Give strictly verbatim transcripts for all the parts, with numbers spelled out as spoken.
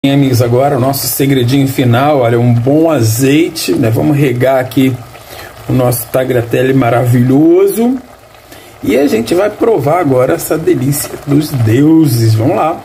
Bem, amigos, agora o nosso segredinho final, olha, um bom azeite, né? Vamos regar aqui o nosso tagliatelle maravilhoso e a gente vai provar agora essa delícia dos deuses. Vamos lá.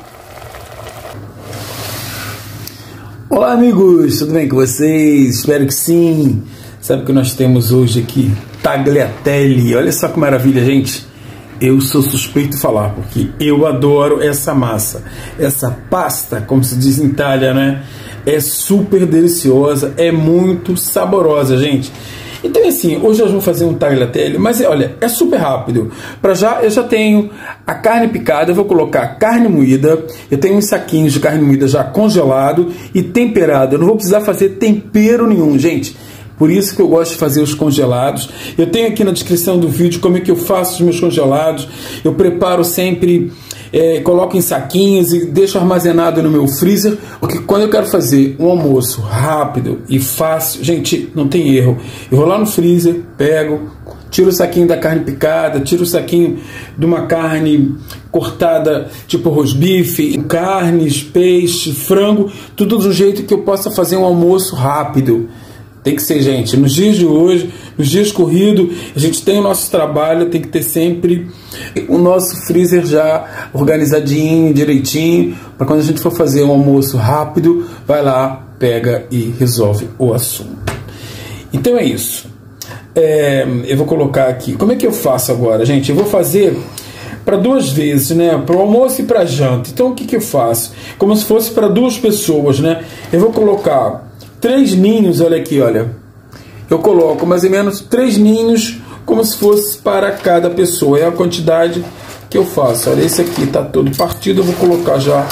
Olá, amigos, tudo bem com vocês? Espero que sim. Sabe o que nós temos hoje aqui? Tagliatelle. Olha só que maravilha, gente. Eu sou suspeito de falar, porque eu adoro essa massa. Essa pasta, como se diz em Itália, né? É super deliciosa, é muito saborosa, gente. Então, assim, hoje nós vamos fazer um tagliatelle, mas olha, é super rápido. Para já, eu já tenho a carne picada, eu vou colocar carne moída. Eu tenho uns saquinhos de carne moída já congelado e temperado. Eu não vou precisar fazer tempero nenhum, gente. Por isso que eu gosto de fazer os congelados. Eu tenho aqui na descrição do vídeo como é que eu faço os meus congelados. Eu preparo sempre, é, coloco em saquinhos e deixo armazenado no meu freezer. Porque quando eu quero fazer um almoço rápido e fácil, gente, não tem erro. Eu vou lá no freezer, pego, tiro o saquinho da carne picada, tiro o saquinho de uma carne cortada, tipo rosbife, carnes, peixe, frango, tudo do jeito que eu possa fazer um almoço rápido. Tem que ser, gente, nos dias de hoje, nos dias corridos, a gente tem o nosso trabalho, tem que ter sempre o nosso freezer já organizadinho, direitinho, para quando a gente for fazer um almoço rápido, vai lá, pega e resolve o assunto. Então é isso. É, eu vou colocar aqui. Como é que eu faço agora, gente? Eu vou fazer para duas vezes, né? Para o almoço e para a janta. Então o que, que eu faço? Como se fosse para duas pessoas, né? Eu vou colocar três ninhos, olha aqui, olha. Eu coloco mais ou menos três ninhos, como se fosse para cada pessoa. É a quantidade que eu faço. Olha, esse aqui está todo partido. Eu vou colocar já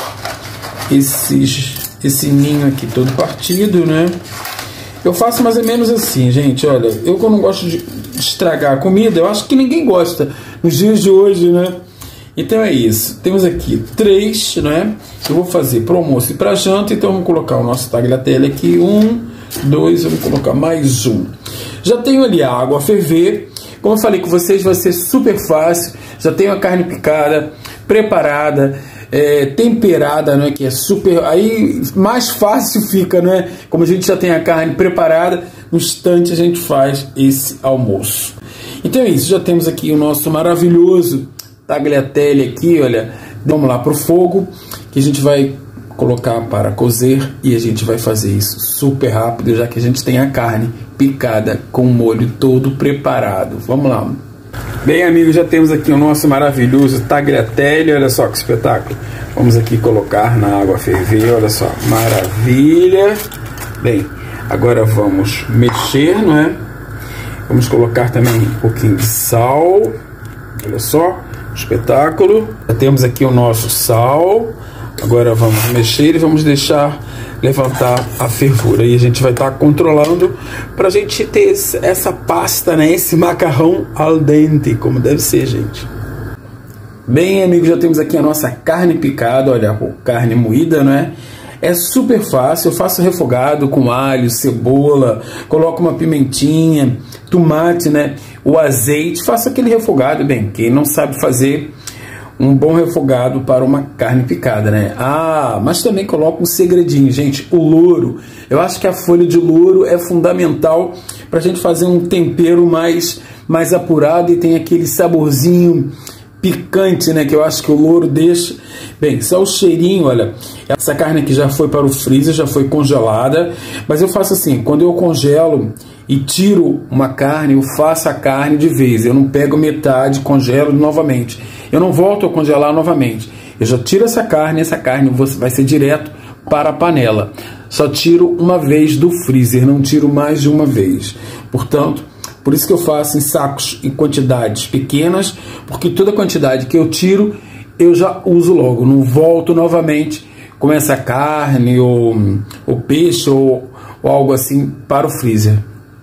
esses, esse ninho aqui todo partido, né? Eu faço mais ou menos assim, gente. Olha, eu que não gosto de estragar a comida, eu acho que ninguém gosta nos dias de hoje, né? Então é isso. Temos aqui três, né? Eu vou fazer para o almoço e para a janta. Então vamos colocar o nosso tagliatelle aqui. Um, dois, vamos colocar mais um. Já tenho ali a água a ferver. Como eu falei com vocês, vai ser super fácil. Já tenho a carne picada, preparada, é, temperada, né? Que é super. Aí mais fácil fica, né? Como a gente já tem a carne preparada, no instante a gente faz esse almoço. Então é isso. Já temos aqui o nosso maravilhoso tagliatelle aqui, olha. Vamos lá para o fogo, que a gente vai colocar para cozer e a gente vai fazer isso super rápido, já que a gente tem a carne picada com o molho todo preparado. Vamos lá. Bem, amigos, já temos aqui o nosso maravilhoso tagliatelle, olha só que espetáculo. Vamos aqui colocar na água a ferver, olha só, maravilha. Bem, agora vamos mexer, não é? Vamos colocar também um pouquinho de sal, olha só. Espetáculo. Já temos aqui o nosso sal. Agora vamos mexer e vamos deixar levantar a fervura. E a gente vai estar controlando para a gente ter essa pasta, né? Esse macarrão al dente, como deve ser, gente. Bem, amigos, já temos aqui a nossa carne picada. Olha, carne moída, né? É super fácil. Eu faço refogado com alho, cebola, coloco uma pimentinha, tomate, né? O azeite, faço aquele refogado. Bem, quem não sabe fazer um bom refogado para uma carne picada, né? Ah, mas também coloco um segredinho, gente, o louro. Eu acho que a folha de louro é fundamental para a gente fazer um tempero mais, mais apurado e tem aquele saborzinho picante, né, que eu acho que o louro deixa. Bem, só o cheirinho, olha, essa carne aqui já foi para o freezer, já foi congelada, mas eu faço assim, quando eu congelo e tiro uma carne, eu faço a carne de vez, eu não pego metade, congelo novamente, eu não volto a congelar novamente, eu já tiro essa carne, essa carne vai ser direto para a panela, só tiro uma vez do freezer, não tiro mais de uma vez, portanto, por isso que eu faço em sacos em quantidades pequenas, porque toda quantidade que eu tiro, eu já uso logo. Não volto novamente com essa carne ou, ou peixe ou, ou algo assim para o freezer.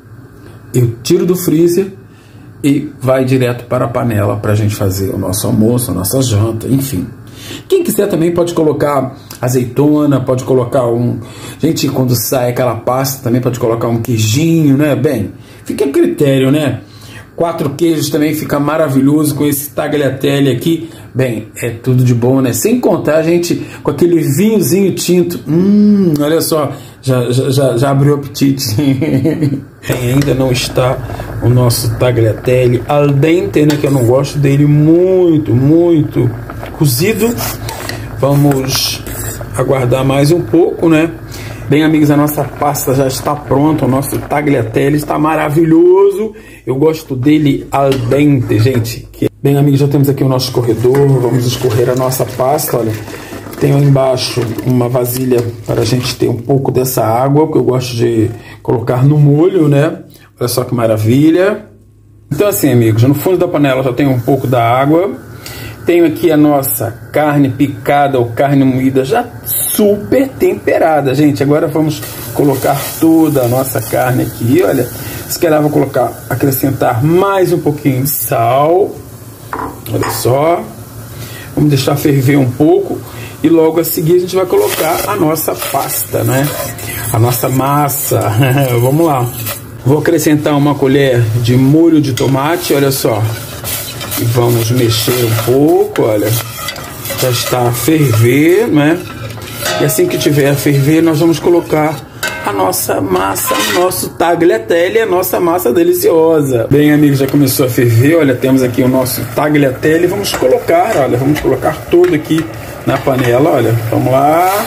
Eu tiro do freezer e vai direto para a panela para a gente fazer o nosso almoço, a nossa janta, enfim. Quem quiser também pode colocar azeitona, pode colocar um... Gente, quando sai aquela pasta, também pode colocar um queijinho, né? Bem, fica a critério, né? Quatro queijos também fica maravilhoso com esse tagliatelle aqui. Bem, é tudo de bom, né? Sem contar, gente, com aquele vinhozinho tinto. Hum, olha só, já, já, já abriu o apetite. E ainda não está o nosso tagliatelle al dente, né? Que eu não gosto dele muito, muito cozido. Vamos aguardar mais um pouco, né? Bem, amigos, a nossa pasta já está pronta, o nosso tagliatelle está maravilhoso. Eu gosto dele al dente, gente. Bem, amigos, já temos aqui o nosso escorredor, vamos escorrer a nossa pasta, olha. Tenho aí embaixo uma vasilha para a gente ter um pouco dessa água, que eu gosto de colocar no molho, né? Olha só que maravilha. Então assim, amigos, no fundo da panela já tem um pouco da água. Tenho aqui a nossa carne picada ou carne moída já super temperada, gente. Agora vamos colocar toda a nossa carne aqui, olha. Se calhar vou colocar, acrescentar mais um pouquinho de sal. Olha só. Vamos deixar ferver um pouco e logo a seguir a gente vai colocar a nossa pasta, né? A nossa massa. Vamos lá. Vou acrescentar uma colher de molho de tomate, olha só. E vamos mexer um pouco, olha. Já está a ferver, né? E assim que tiver a ferver, nós vamos colocar a nossa massa, nosso tagliatelle, a nossa massa deliciosa. Bem, amigos, já começou a ferver, olha, temos aqui o nosso tagliatelle. Vamos colocar, olha, vamos colocar todo aqui na panela, olha. Vamos lá.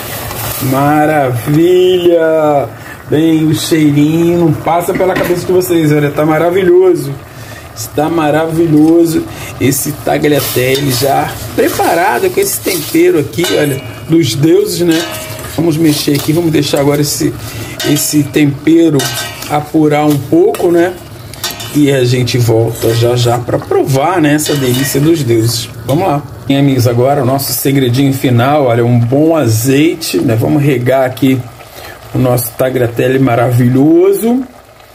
Maravilha! Bem, o cheirinho não passa pela cabeça de vocês, olha, tá maravilhoso. Está maravilhoso esse tagliatelle já preparado com esse tempero aqui, olha, dos deuses, né? Vamos mexer aqui, vamos deixar agora esse, esse tempero apurar um pouco, né? E a gente volta já já para provar, né, essa delícia dos deuses. Vamos lá. E, amigos, agora o nosso segredinho final, olha, um bom azeite, né? Vamos regar aqui o nosso tagliatelle maravilhoso.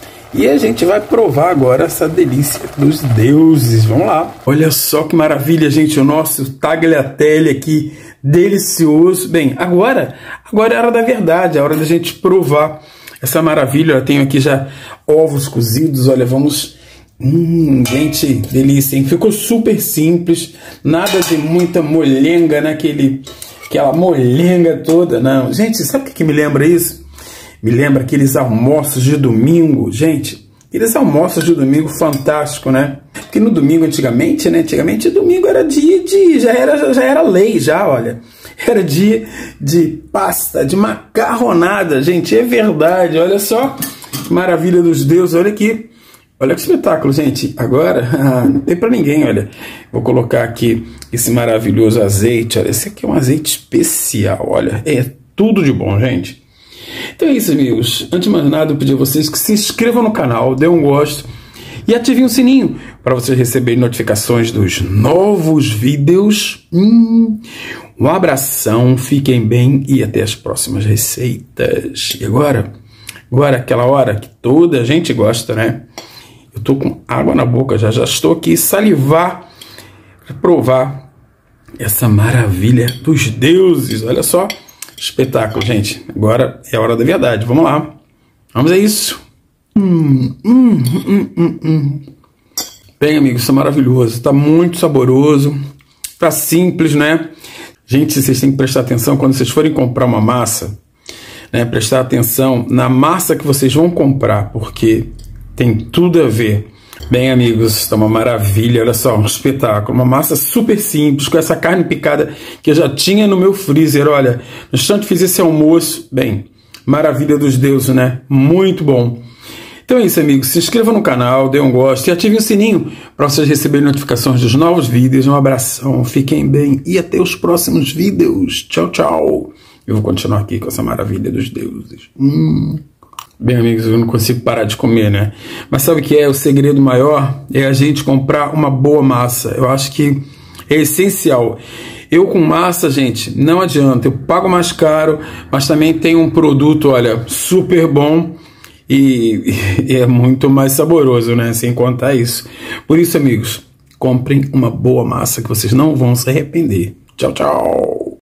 E a gente vai provar agora essa delícia dos deuses. Vamos lá. Olha só que maravilha, gente. O nosso tagliatelle aqui, delicioso. Bem, agora, agora é a hora da verdade. É a hora da gente provar essa maravilha. Eu tenho aqui já ovos cozidos. Olha, vamos... Hum, gente, delícia, hein? Ficou super simples. Nada de muita molenga, né? Aquele, aquela molenga toda. Não, gente, sabe o que, que me lembra isso? Me lembra aqueles almoços de domingo, gente, aqueles almoços de domingo fantástico, né? Porque no domingo, antigamente, né? Antigamente, domingo era dia de... Já era, já era lei, já, olha. Era dia de pasta, de macarronada, gente. É verdade, olha só. Maravilha dos deuses, olha aqui. Olha que espetáculo, gente. Agora, ah, não tem pra ninguém, olha. Vou colocar aqui esse maravilhoso azeite, olha. Esse aqui é um azeite especial, olha. É tudo de bom, gente. Então é isso, amigos. Antes de mais nada, eu pedi a vocês que se inscrevam no canal, dê um gosto e ativem o sininho para vocês receberem notificações dos novos vídeos. Hum, um abração, fiquem bem e até as próximas receitas. E agora, agora aquela hora que toda a gente gosta, né? Eu tô com água na boca, já, já estou aqui salivar para provar essa maravilha dos deuses. Olha só. Espetáculo, gente. Agora é a hora da verdade. Vamos lá. Vamos a isso. Hum, hum, hum, hum, hum. Bem, amigos, isso é maravilhoso. Está muito saboroso. Está simples, né? Gente, vocês têm que prestar atenção quando vocês forem comprar uma massa, né? Prestar atenção na massa que vocês vão comprar, porque tem tudo a ver. Bem, amigos, está uma maravilha, olha só, um espetáculo, uma massa super simples, com essa carne picada que eu já tinha no meu freezer, olha, no instante fiz esse almoço, bem, maravilha dos deuses, né, muito bom. Então é isso, amigos, se inscreva no canal, dê um gosto e ative o sininho para vocês receberem notificações dos novos vídeos. Um abração, fiquem bem e até os próximos vídeos, tchau, tchau. Eu vou continuar aqui com essa maravilha dos deuses. Hum... Bem, amigos, eu não consigo parar de comer, né? Mas sabe o que é? O segredo maior é a gente comprar uma boa massa. Eu acho que é essencial. Eu com massa, gente, não adianta. Eu pago mais caro, mas também tem um produto, olha, super bom e, e é muito mais saboroso, né? Sem contar isso. Por isso, amigos, comprem uma boa massa que vocês não vão se arrepender. Tchau, tchau!